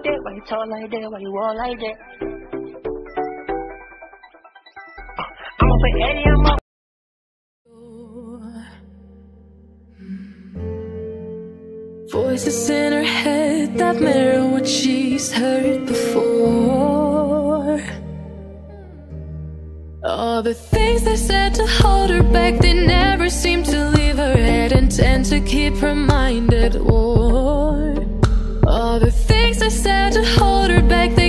that? Why you talk like that? Why you walk like that? I'm up at Eddie, I'm up. Voices in her head that mirror what she's heard before. All the things they said to hold her back, they never seem to leave her head and tend to keep her mind at war. All the things they said to hold her back, they